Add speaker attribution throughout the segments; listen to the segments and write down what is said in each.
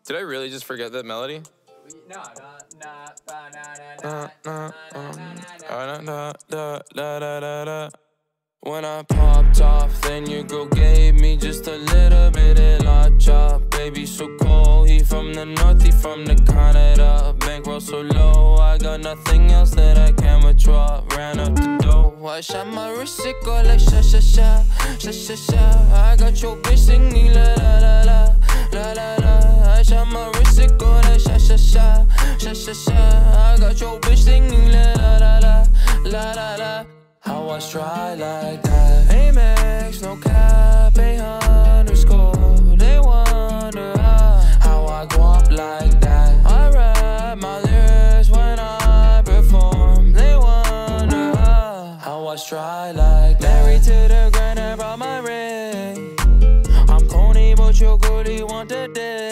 Speaker 1: Did I really just forget that melody? When I popped off, then your girl gave me just a little bit of la chop. Baby so cold, he from the north, he from the Canada. Bankroll so low, I got nothing else that I can withdraw. Ran up the dough, I shot my wrist, it go like sha sha sha, sha sha sha. I got your bitch singing la la la la, la la la. I shot my wrist, it go like sha sha sha, sha sha sha. I got your bitch singing la la la la, la la la. How I try like that? Amex, no cap, _. They wonder how I go up like that. I rap my lyrics when I perform. They wonder how I try like that. Married to the grind, I brought my ring. I'm corny, but your girlie want the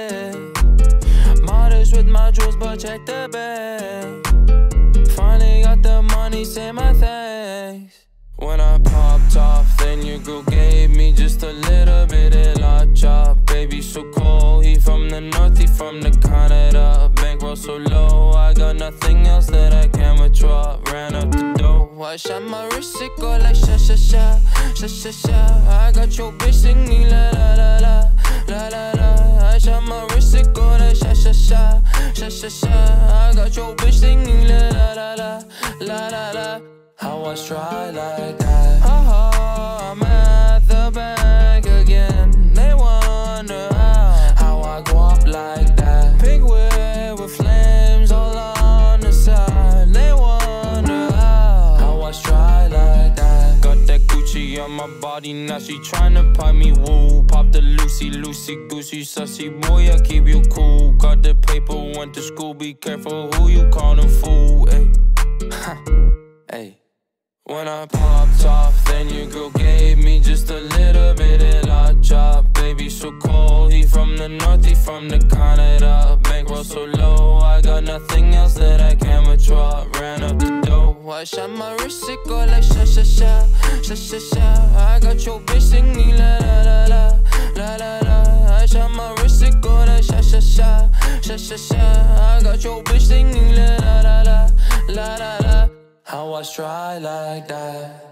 Speaker 1: dick. Modest with my jewels, but check the bag. Finally got the money, say my thanks. When I popped off, then your girl gave me just a little bit of la chop. Baby so cold, he from the north, he from the Canada. Bankroll so low, I got nothing else that I can withdraw. Ran up the dough, I shot my wrist, it go like sha sha sha, sha sha sha. I got your bitch singing la la la la, la la la. I shot my wrist, it go like sha sha sha, sha sha sha. I got your bitch singing la la la la, la la la. How I try like that? I'm at the bank again. They wonder how I go up like that. Pink whip with flames all on the side. They wonder how I try like that. Got that Gucci on my body, now she tryna pipe me woo. Pop the Lucy, loosey goosey, sussy boy, I keep you cool. Got the paper, went to school, be careful who you callin' fool. Ayy, ayy. When I popped off, then your girl gave me just a little bit of la chop. Baby so cold, he from the north, he from the Canada. Bankroll so low, I got nothing else that I can withdraw. Ran up the dough, I shot my wrist, it go like sha sha sha, sha sha sha. I got your bitch singing la la la la, la la la. I shot my wrist, it go like sha sha sha, sha sha sha. I got your bitch singing la la la la, la la la. How I try like that?